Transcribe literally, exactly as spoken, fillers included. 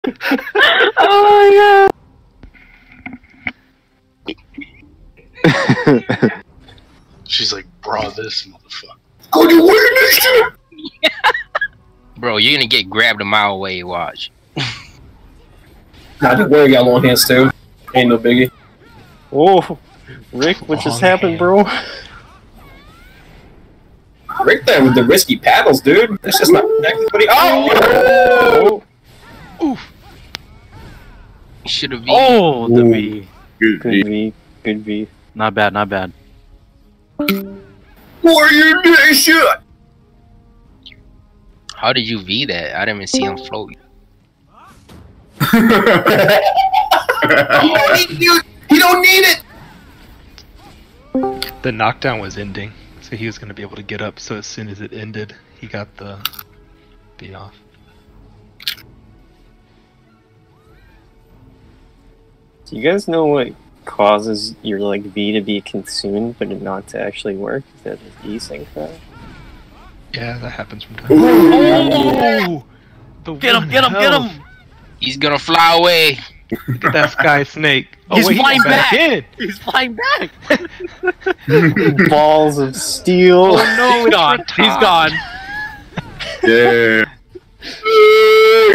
Oh my god! She's like, bro, this motherfucker. Go to win this shit! Bro, you're gonna get grabbed a mile away, watch. Nah, just wear got long hands too. Ain't no biggie. Oh, Rick, what Long just happened, hand. bro? Rick there with the risky paddles, dude. That's just not anybody. Oh! Oof. Should have. Oh, the Ooh. V. Good Good V. Good V. Not bad, not bad. Warrior Nation! How did you V that? I didn't even see him float. Oh, he, dude, he don't need it! The knockdown was ending, so he was gonna be able to get up. So as soon as it ended, he got the beat off. Do you guys know what causes your like V to be consumed but it not to actually work? Is that just desync that? Yeah, that happens from time to time. Oh, Get him, get him, get him! He's gonna fly away. Look at that Sky Snake. Oh, He's wait, flying went back! in. He's flying back! Balls of steel. Oh no, He's gone. He's gone. Yeah.